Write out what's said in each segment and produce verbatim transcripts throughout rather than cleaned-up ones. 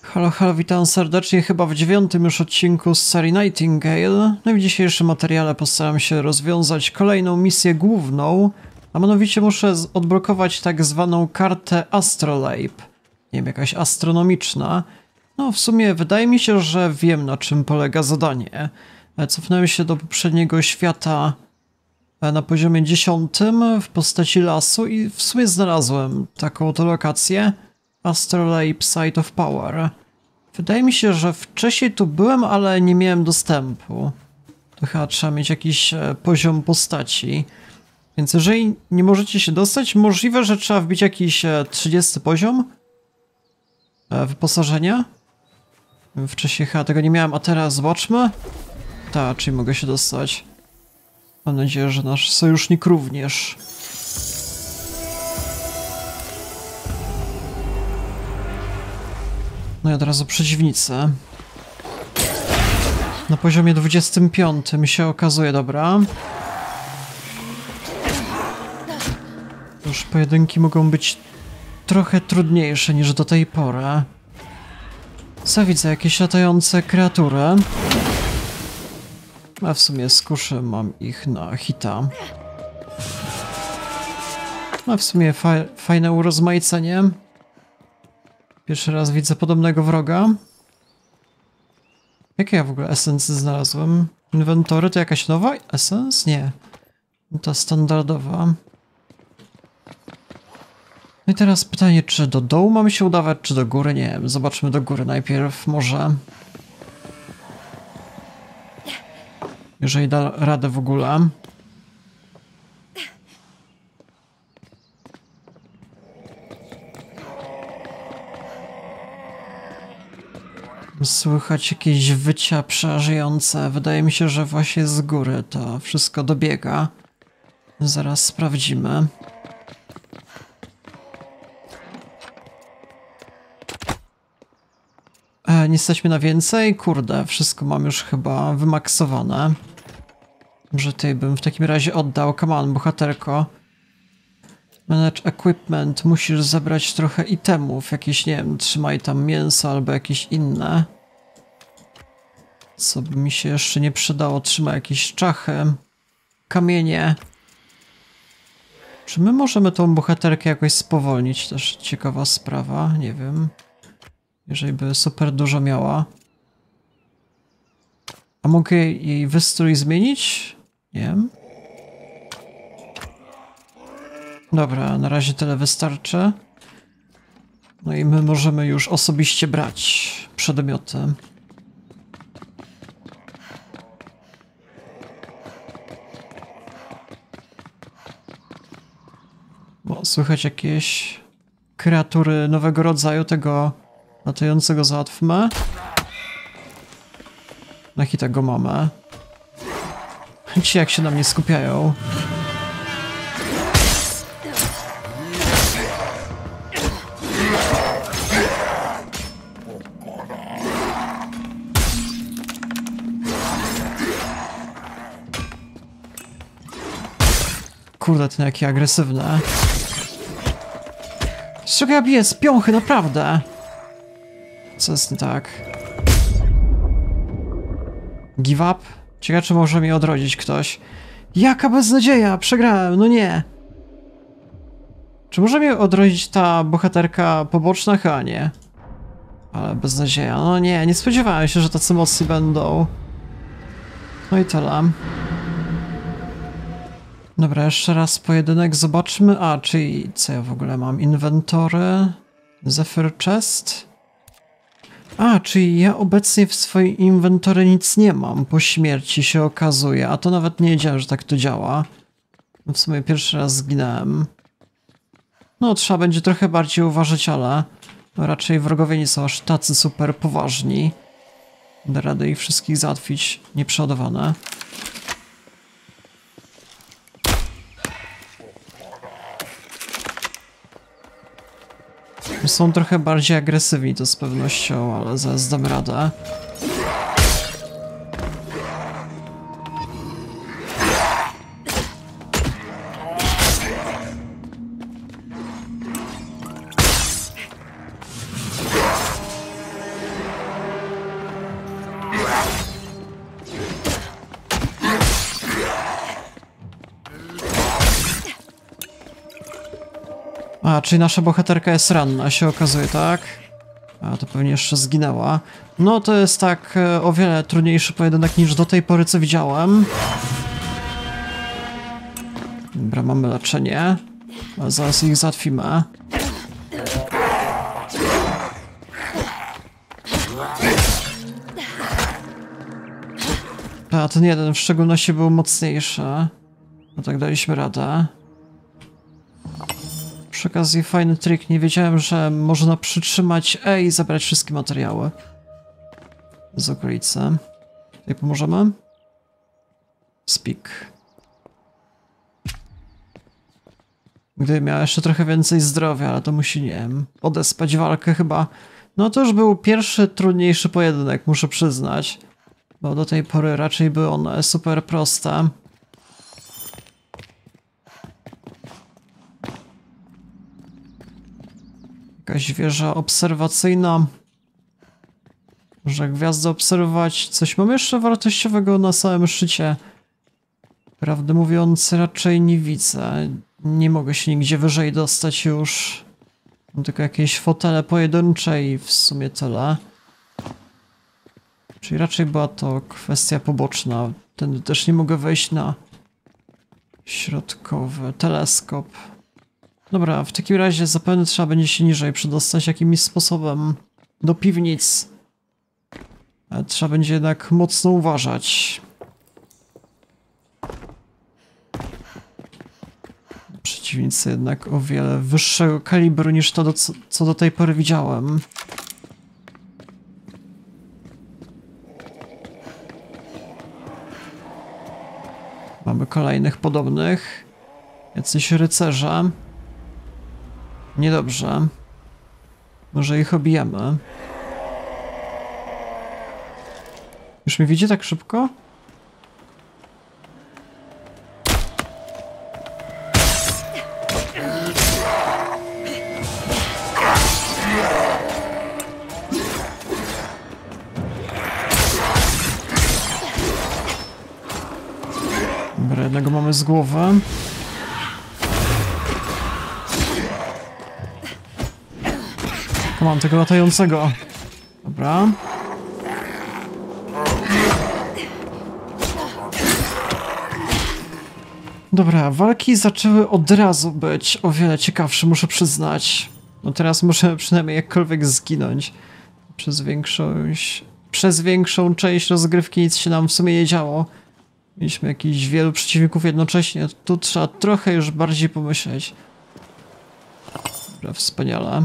Halo, halo, witam serdecznie chyba w dziewiątym już odcinku z serii Nightingale. No i w dzisiejszym materiale postaram się rozwiązać kolejną misję główną, a mianowicie muszę odblokować tak zwaną kartę Astrolabe. Nie wiem, jakaś astronomiczna. No w sumie wydaje mi się, że wiem, na czym polega zadanie. Cofnąłem się do poprzedniego świata na poziomie dziesiątym w postaci lasu i w sumie znalazłem taką oto lokację. Astrolabe Site of Power. Wydaje mi się, że wcześniej tu byłem, ale nie miałem dostępu. To chyba trzeba mieć jakiś e, poziom postaci. Więc jeżeli nie możecie się dostać, możliwe, że trzeba wbić jakiś e, trzydziesty poziom e, wyposażenia. Wcześniej chyba tego nie miałem, a teraz zobaczmy. Tak, czyli mogę się dostać. Mam nadzieję, że nasz sojusznik również. No i od razu przeciwnicy. Na poziomie dwudziestym piątym się okazuje, dobra. Już pojedynki mogą być trochę trudniejsze niż do tej pory. Co widzę? Jakieś latające kreatury. A w sumie z kuszy mam ich na hita. A w sumie fa fajne urozmaicenie. Pierwszy raz widzę podobnego wroga. Jakie ja w ogóle esencje znalazłem? Inwentory to jakaś nowa essence? Nie. Ta standardowa. No i teraz pytanie, czy do dołu mamy się udawać, czy do góry? Nie wiem, zobaczmy do góry najpierw może. Jeżeli da radę w ogóle. Słychać jakieś wycia przerażające. Wydaje mi się, że właśnie z góry to wszystko dobiega. Zaraz sprawdzimy. E, nie stać mnie na więcej? Kurde, wszystko mam już chyba wymaksowane. Może tej bym w takim razie oddał. Come on, bohaterko. Manage equipment. Musisz zebrać trochę itemów. Jakieś, nie wiem, trzymaj tam mięso albo jakieś inne. Co by mi się jeszcze nie przydało? Trzymaj jakieś czachy. Kamienie. Czy my możemy tą bohaterkę jakoś spowolnić? Też ciekawa sprawa. Nie wiem. Jeżeli by super dużo miała. A mogę jej wystrój zmienić? Nie wiem. Dobra, na razie tyle wystarczy. No i my możemy już osobiście brać przedmioty. Bo słychać jakieś kreatury nowego rodzaju, tego latającego załatwmy. Na hita go mamy. Ci jak się na mnie skupiają. Kurde, ten jakie agresywne. Z czego ja biję? Z piąchy, naprawdę! Co jest nie tak? Give up? Ciekawe, czy może mnie odrodzić ktoś. Jaka beznadzieja! Przegrałem, no nie! Czy może mnie odrodzić ta bohaterka poboczna? Chyba nie. Ale beznadzieja, no nie, nie spodziewałem się, że tacy mocni będą. No i tyle. Dobra, jeszcze raz pojedynek, zobaczmy. A, czyli co ja w ogóle mam? Inwentory, Zephyr Chest. A, czyli ja obecnie w swoim inwentory nic nie mam, po śmierci się okazuje, a to nawet nie wiedziałem, że tak to działa. W sumie pierwszy raz zginąłem. No, trzeba będzie trochę bardziej uważać, ale raczej wrogowie nie są aż tacy super poważni. Da radę ich wszystkich załatwić nieprzeładowane. Są trochę bardziej agresywni, to z pewnością, ale zaraz dam radę. A, czyli nasza bohaterka jest ranna, się okazuje, tak? A, to pewnie jeszcze zginęła. No, to jest tak e, o wiele trudniejszy pojedynek niż do tej pory, co widziałem. Dobra, mamy leczenie. A zaraz ich załatwimy. A ten jeden w szczególności był mocniejszy. No tak daliśmy radę. Przy okazji fajny trik. Nie wiedziałem, że można przytrzymać E i zabrać wszystkie materiały z okolicy. Tutaj pomożemy? Speak. Gdyby miała jeszcze trochę więcej zdrowia, ale to musi, nie wiem, odespać walkę chyba. No to już był pierwszy trudniejszy pojedynek, muszę przyznać. Bo do tej pory raczej były one super proste. Jakaś wieża obserwacyjna. Może gwiazdę obserwować. Coś mam jeszcze wartościowego na samym szczycie. Prawdę mówiąc, raczej nie widzę. Nie mogę się nigdzie wyżej dostać już. Mam tylko jakieś fotele pojedyncze i w sumie tyle. Czyli raczej była to kwestia poboczna. Tędy też nie mogę wejść na środkowy teleskop. Dobra, w takim razie zapewne trzeba będzie się niżej przedostać jakimś sposobem do piwnic. Ale trzeba będzie jednak mocno uważać. Przeciwnicy jednak o wiele wyższego kalibru niż to, do, co, co do tej pory widziałem. Mamy kolejnych podobnych. Jacyś rycerze. Niedobrze. Może ich obijemy. Już mnie widzi tak szybko? Dobra, jednego mamy z głowy. Mam tego latającego. Dobra. Dobra, walki zaczęły od razu być o wiele ciekawsze, muszę przyznać. No teraz muszę przynajmniej jakkolwiek zginąć. Przez większość... Przez większą część rozgrywki nic się nam w sumie nie działo. Mieliśmy jakichś wielu przeciwników jednocześnie. Tu trzeba trochę już bardziej pomyśleć. Dobra, wspaniale.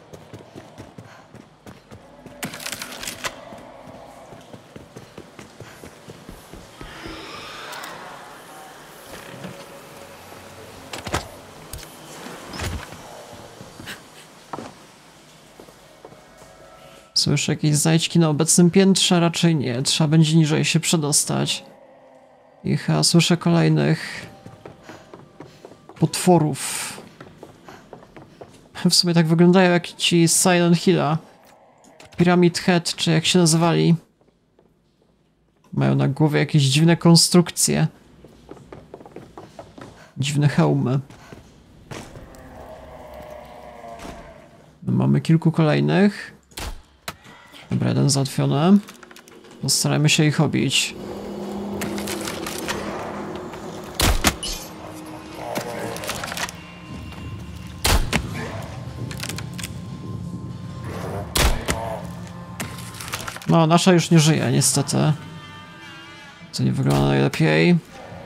Są już jakieś znajdźki na obecnym piętrze? Raczej nie. Trzeba będzie niżej się przedostać. I chyba słyszę kolejnych potworów. W sumie tak wyglądają jak ci z Silent Hilla. Pyramid Head, czy jak się nazywali. Mają na głowie jakieś dziwne konstrukcje. Dziwne hełmy. Mamy kilku kolejnych. Dobra, jeden załatwiony. Postarajmy się ich obić. No, nasza już nie żyje, niestety. To nie wygląda najlepiej.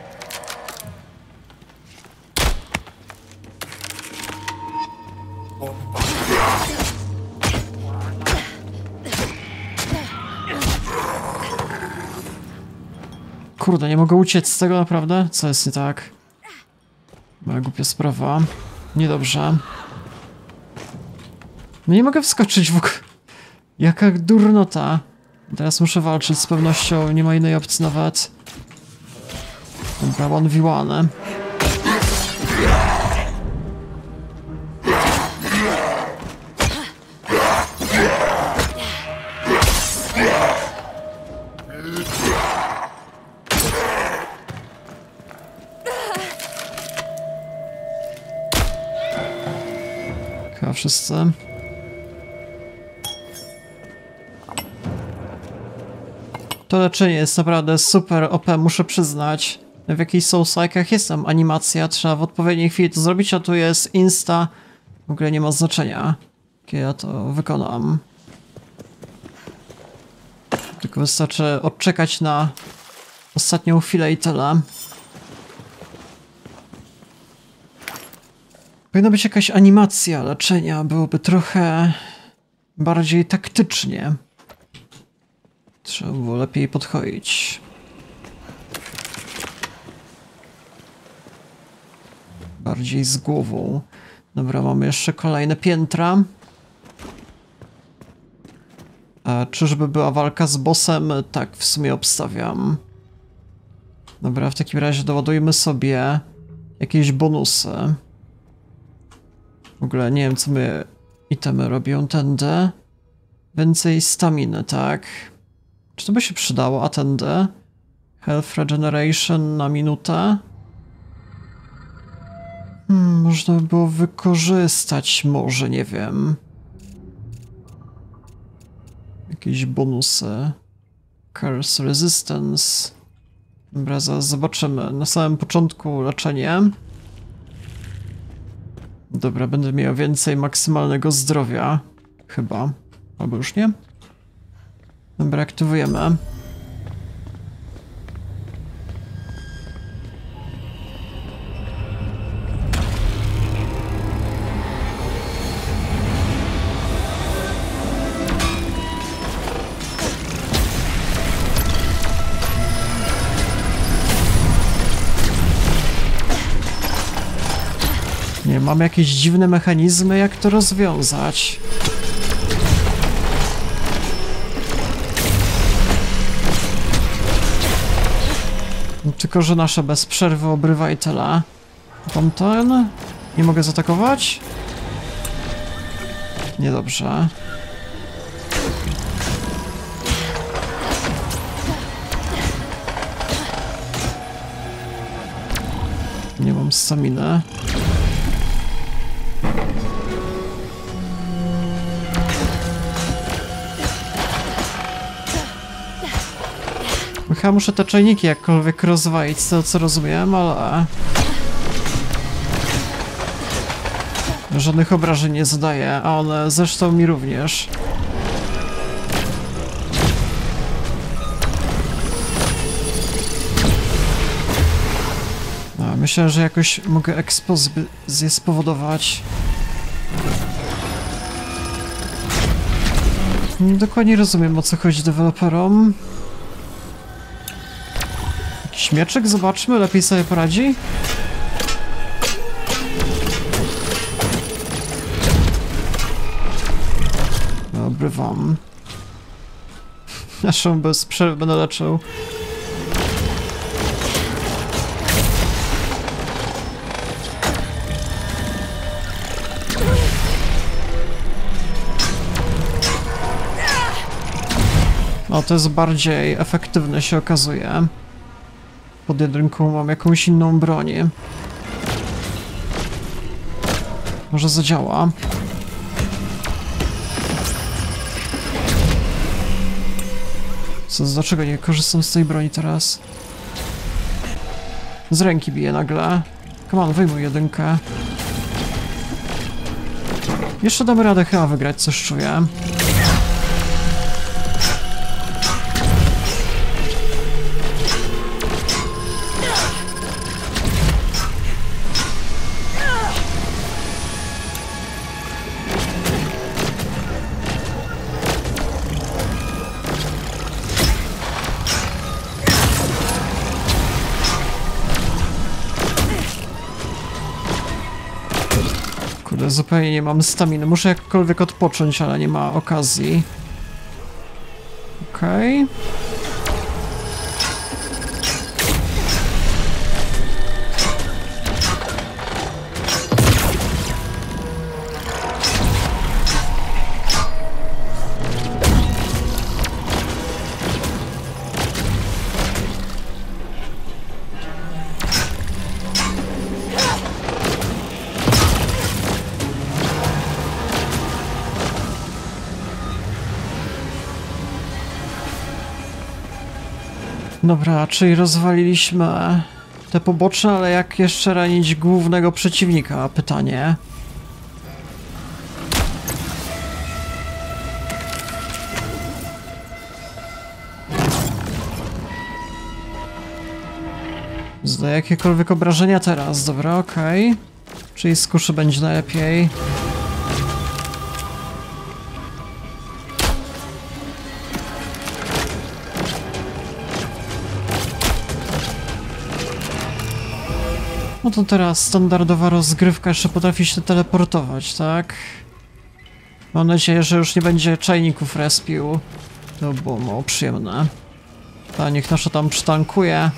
Kurde, nie mogę uciec z tego naprawdę? Co jest nie tak? Moja głupia sprawa. Niedobrze. No nie mogę wskoczyć w ogóle. Jaka durnota. Teraz muszę walczyć z pewnością, nie ma innej opcji nawet. Dobra, jeden w jeden. wszyscy. To leczenie jest naprawdę super O P, muszę przyznać. W jakichś Soulslike'ach jest tam animacja, trzeba w odpowiedniej chwili to zrobić, a tu jest insta. W ogóle nie ma znaczenia, kiedy ja to wykonam. Tylko wystarczy odczekać na ostatnią chwilę i tyle. Powinna być jakaś animacja leczenia, byłoby trochę bardziej taktycznie. Trzeba było lepiej podchodzić. Bardziej z głową. Dobra, mamy jeszcze kolejne piętra. A czyżby była walka z bossem? Tak, w sumie obstawiam. Dobra, w takim razie doładujmy sobie jakieś bonusy. W ogóle nie wiem, co my itemy robią tędy. Więcej staminy, tak? Czy to by się przydało? A tędy? Health Regeneration na minutę. Hmm, można by było wykorzystać może, nie wiem. Jakieś bonusy. Curse Resistance. Dobra, zaraz zobaczymy. Na samym początku leczenie. Dobra, będę miał więcej maksymalnego zdrowia. Chyba. Albo już nie? Dobra, aktywujemy. Nie, mam jakieś dziwne mechanizmy, jak to rozwiązać. Tylko że nasze bez przerwy obrywa i tyle. Tamten? Nie mogę zaatakować? Niedobrze. Nie mam staminy. Chyba muszę te czajniki jakkolwiek rozwalić, z tego co rozumiem, ale... Żadnych obrażeń nie zadaje, a one zresztą mi również. No, myślę, że jakoś mogę eksplozję spowodować. Nie dokładnie rozumiem, o co chodzi deweloperom. Śmieczek, zobaczmy, lepiej sobie poradzi. Obrywam. Naszą bez przerwy będę leczył. No, to jest bardziej efektywne, się okazuje. Pod jedynką mam jakąś inną broń. Może zadziała. Co, dlaczego nie korzystam z tej broni teraz? Z ręki bije nagle. Come on, wyjmuj jedynkę. Jeszcze damy radę chyba wygrać, coś czuję. Zupełnie nie mam staminy. Muszę jakkolwiek odpocząć, ale nie ma okazji. Okej. Okay. Dobra, czyli rozwaliliśmy te poboczne, ale jak jeszcze ranić głównego przeciwnika? Pytanie. Zdaję jakiekolwiek obrażenia teraz, dobra, okej. Okay. Czyli z kuszy będzie najlepiej. No to teraz standardowa rozgrywka jeszcze potrafi się teleportować, tak? Mam nadzieję, że już nie będzie czajników respił. To było mało przyjemne. Ta niech nasza tam przytankuje.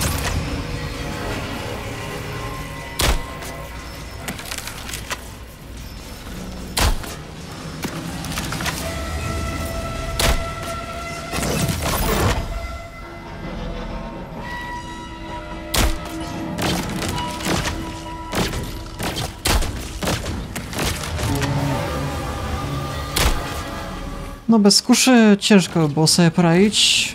No bez kuszy ciężko by było sobie poradzić.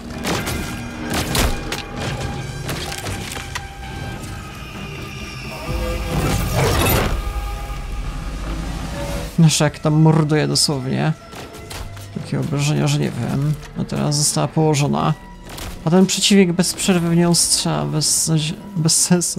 Nasz jak tam morduje dosłownie. Takie obrażenia, że nie wiem. A teraz została położona. A ten przeciwnik bez przerwy w nią strzela, bez, bez sensu.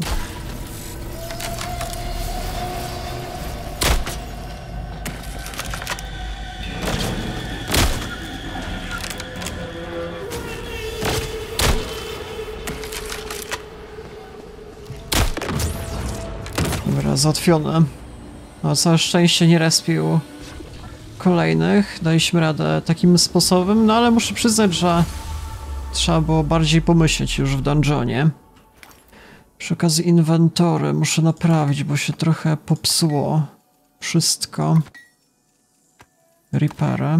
Dobra, załatwione. No, całe szczęście nie respił kolejnych. Daliśmy radę takim sposobem, no ale muszę przyznać, że trzeba było bardziej pomyśleć już w dungeonie. Przy okazji inwentory muszę naprawić, bo się trochę popsuło wszystko. Repair.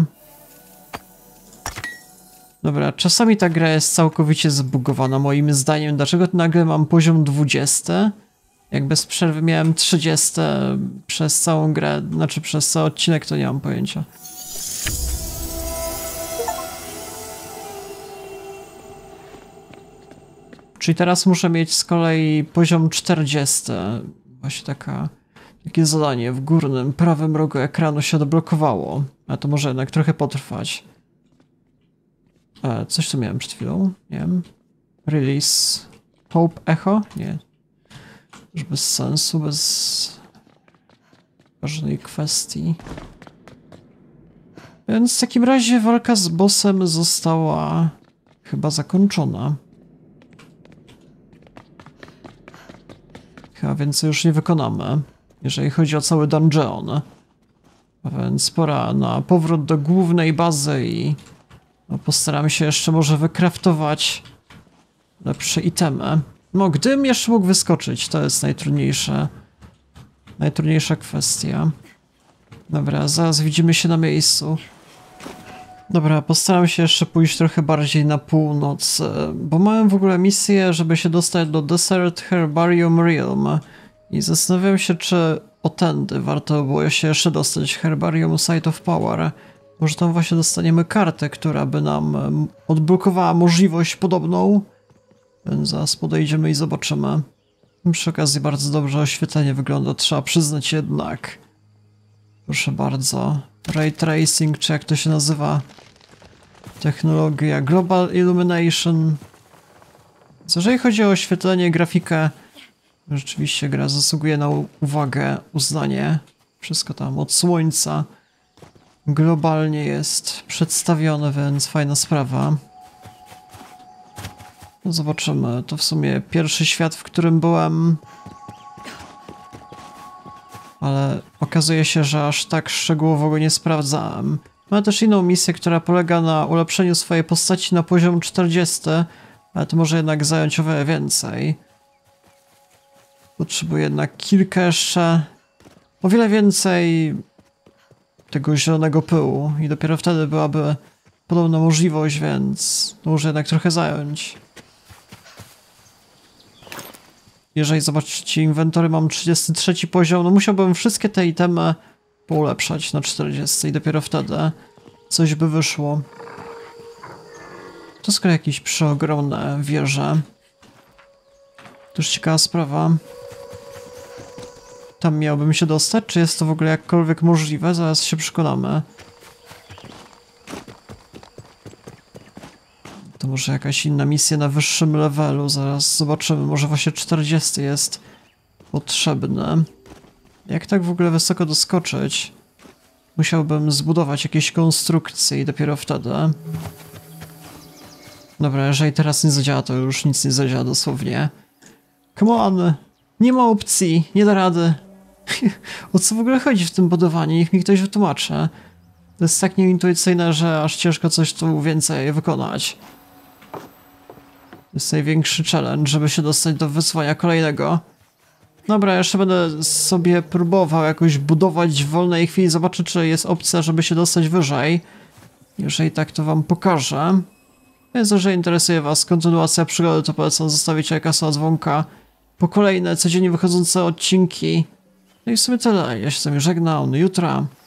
Dobra, czasami ta gra jest całkowicie zbugowana moim zdaniem. Dlaczego nagle mam poziom dwudziesty? Jak bez przerwy miałem trzydziesty przez całą grę, znaczy przez cały odcinek, to nie mam pojęcia. Czyli teraz muszę mieć z kolei poziom czterdziesty. Właśnie taka, takie zadanie w górnym prawym rogu ekranu się odblokowało. A to może jednak trochę potrwać. E, coś tu miałem przed chwilą, nie wiem. Release Hope Echo? Nie. Już bez sensu, bez ważnej kwestii. Więc w takim razie walka z bossem została chyba zakończona. Chyba więcej już nie wykonamy, jeżeli chodzi o cały dungeon. A więc pora na powrót do głównej bazy i no, postaram się jeszcze może wykraftować lepsze itemy. No, gdybym jeszcze mógł wyskoczyć, to jest najtrudniejsze. Najtrudniejsza kwestia. Dobra, zaraz widzimy się na miejscu. Dobra, postaram się jeszcze pójść trochę bardziej na północ, bo mam w ogóle misję, żeby się dostać do Desert Herbarium Realm. I zastanawiam się, czy o tędy warto było się jeszcze dostać. Herbarium Site of Power. Może tam właśnie dostaniemy kartę, która by nam odblokowała możliwość podobną. Więc zaraz podejdziemy i zobaczymy. Przy okazji bardzo dobrze oświetlenie wygląda, trzeba przyznać jednak. Proszę bardzo. Ray Tracing, czy jak to się nazywa? Technologia Global Illumination. Co jeżeli chodzi o oświetlenie, grafikę, rzeczywiście gra zasługuje na uwagę, uznanie. Wszystko tam od słońca globalnie jest przedstawione, więc fajna sprawa. No zobaczymy, to w sumie pierwszy świat, w którym byłem. Ale okazuje się, że aż tak szczegółowo go nie sprawdzałem. Mam też inną misję, która polega na ulepszeniu swojej postaci na poziom czterdziesty, ale to może jednak zająć o wiele więcej. Potrzebuję jednak kilka jeszcze, o wiele więcej tego zielonego pyłu i dopiero wtedy byłaby podobna możliwość, więc to może jednak trochę zająć. Jeżeli zobaczycie inwentory, mam trzydziesty trzeci poziom, no musiałbym wszystkie te itemy poulepszać na czterdziesty i dopiero wtedy coś by wyszło. To skoro jakieś przeogromne wieże. To już ciekawa sprawa. Tam miałbym się dostać? Czy jest to w ogóle jakkolwiek możliwe? Zaraz się przekonamy. To może jakaś inna misja na wyższym levelu. Zaraz zobaczymy. Może właśnie czterdziesty jest potrzebny. Jak tak w ogóle wysoko doskoczyć? Musiałbym zbudować jakieś konstrukcje i dopiero wtedy. Dobra, jeżeli teraz nie zadziała, to już nic nie zadziała dosłownie. Come on! Nie ma opcji, nie da rady. O co w ogóle chodzi w tym budowaniu? Niech mi ktoś wytłumaczy. To jest tak nieintuicyjne, że aż ciężko coś tu więcej wykonać. To jest największy challenge, żeby się dostać do wyzwania kolejnego. Dobra, jeszcze będę sobie próbował jakoś budować w wolnej chwili. Zobaczę, czy jest opcja, żeby się dostać wyżej. Jeżeli tak, to wam pokażę. Więc jeżeli interesuje was kontynuacja przygody, to polecam zostawić lajka, suba, dzwonka po kolejne codziennie wychodzące odcinki. No i w sumie tyle. Ja się z wami żegnam. Do jutra.